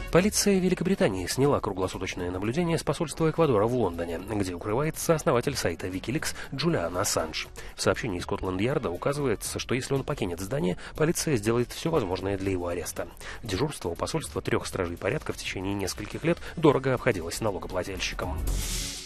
Полиция Великобритании сняла круглосуточное наблюдение с посольства Эквадора в Лондоне, где укрывается основатель сайта Wikileaks Джулиан Ассанж. В сообщении Скотланд-Ярда указывается, что если он покинет здание, полиция сделает все возможное для его ареста. Дежурство у посольства 3 стражей порядка в течение нескольких лет дорого обходилось налогоплательщикам.